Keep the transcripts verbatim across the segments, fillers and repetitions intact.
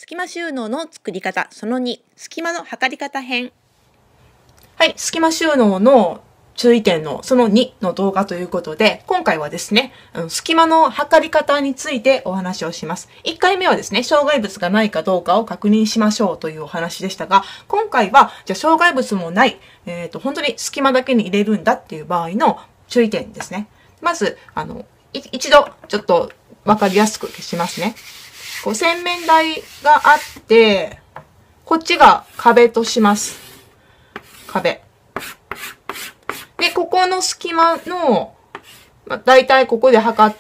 隙間収納の作り方そのに、隙間の測り方編。 はい、隙間収納の注意点のそのにの動画ということで、今回はですね、隙間の測り方についてお話をします。いっかいめはですね、障害物がないかどうかを確認しましょうというお話でしたが、今回は、じゃあ障害物もない、えっと、本当に隙間だけに入れるんだっていう場合の注意点ですね。まず、あの、一度ちょっとわかりやすく消しますね。こう洗面台があって、こっちが壁とします。壁。で、ここの隙間の、まあ、大体ここで測って、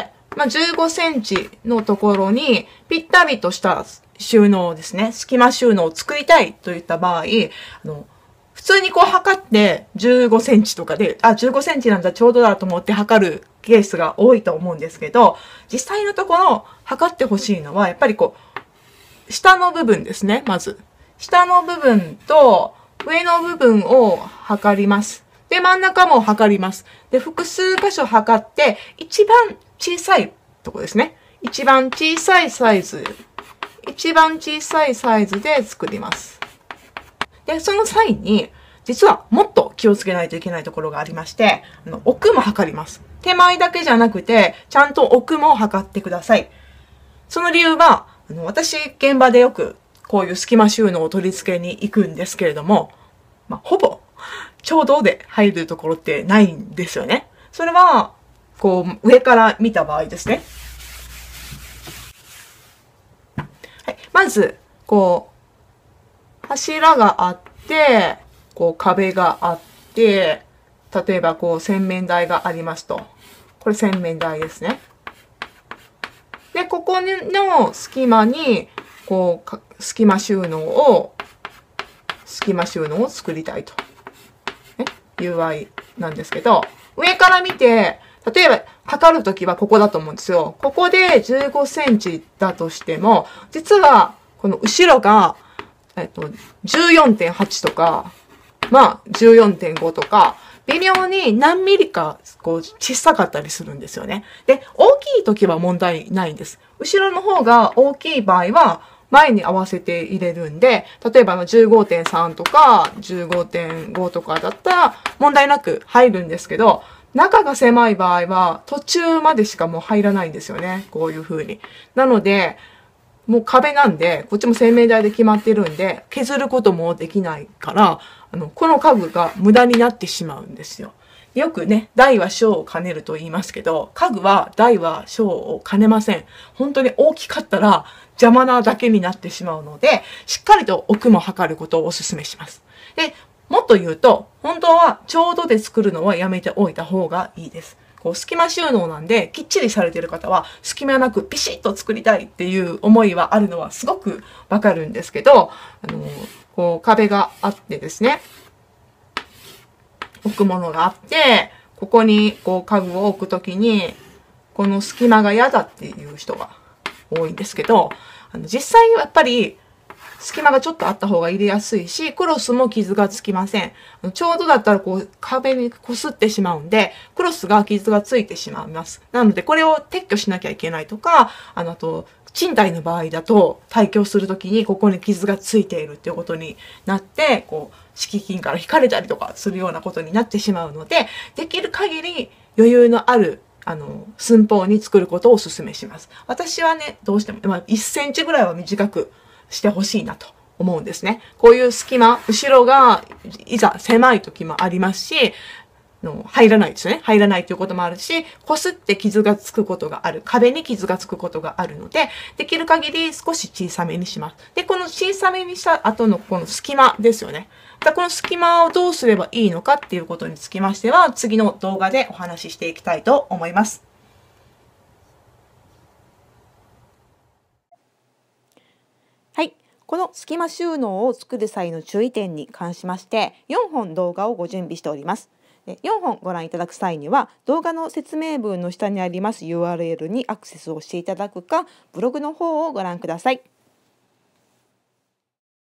まあ、じゅうごセンチのところにぴったりとした収納ですね。隙間収納を作りたいといった場合、あの、普通にこう測ってじゅうごセンチとかで、あ、じゅうごセンチなんだちょうどだと思って測るケースが多いと思うんですけど、実際のところ測ってほしいのは、やっぱりこう、下の部分ですね、まず。下の部分と上の部分を測ります。で、真ん中も測ります。で、複数箇所測って、一番小さいとこですね。一番小さいサイズ。一番小さいサイズで作ります。で、その際に、実はもっと気をつけないといけないところがありまして、あの奥も測ります。手前だけじゃなくて、ちゃんと奥も測ってください。その理由は、あの私、現場でよくこういう隙間収納を取り付けに行くんですけれども、まあ、ほぼ、ちょうどで入るところってないんですよね。それは、こう、上から見た場合ですね。はい、まず、こう、柱があって、こう壁があって、例えばこう洗面台がありますと。これ洗面台ですね。で、ここの隙間に、こう、隙間収納を、隙間収納を作りたいと。ね、いう場合なんですけど、上から見て、例えば測るときはここだと思うんですよ。ここでじゅうごセンチだとしても、実はこの後ろが、えっと、じゅうよんてんはちとか、まあ、じゅうよんてんごとか、微妙に何ミリか、こう、小さかったりするんですよね。で、大きい時は問題ないんです。後ろの方が大きい場合は、前に合わせて入れるんで、例えば じゅうごてんさん とか じゅうごてんご とかだったら問題なく入るんですけど、中が狭い場合は途中までしかもう入らないんですよね。こういう風に。なので、もう壁なんで、こっちも洗面台で決まってるんで、削ることもできないから、あの、この家具が無駄になってしまうんですよ。よくね、大は小を兼ねると言いますけど、家具は大は小を兼ねません。本当に大きかったら邪魔なだけになってしまうので、しっかりと奥も測ることをお勧めします。で、もっと言うと、本当はちょうどで作るのはやめておいた方がいいです。こう隙間収納なんで、きっちりされている方は、隙間なくピシッと作りたいっていう思いはあるのはすごくわかるんですけど、あの、こう壁があってですね、置くものがあって、ここにこう家具を置くときに、この隙間が嫌だっていう人が多いんですけど、あの実際はやっぱり隙間がちょっとあった方が入れやすいし、クロスも傷がつきません。ちょうどだったらこう壁に擦ってしまうんで、クロスが傷がついてしまいます。なのでこれを撤去しなきゃいけないとか、あのあと、賃貸の場合だと退去するときにここに傷がついているっていうことになって、こう、敷金から引かれたりとかするようなことになってしまうので、できる限り余裕のあるあの、寸法に作ることをお勧めします。私はね、どうしても、まあ、いっセンチぐらいは短くしてほしいなと思うんですね。こういう隙間、後ろがいざ狭い時もありますし、の入らないですね。入らないということもあるし、擦って傷がつくことがある。壁に傷がつくことがあるので、できる限り少し小さめにします。で、この小さめにした後のこの隙間ですよね。この隙間をどうすればいいのかっていうことにつきましては、次の動画でお話ししていきたいと思います。 はい。この隙間収納を作る際の注意点に関しまして、よんほん動画をご準備しております。よんほんご覧いただく際には、動画の説明文の下にあります ユーアールエル にアクセスをしていただくか、ブログの方をご覧ください。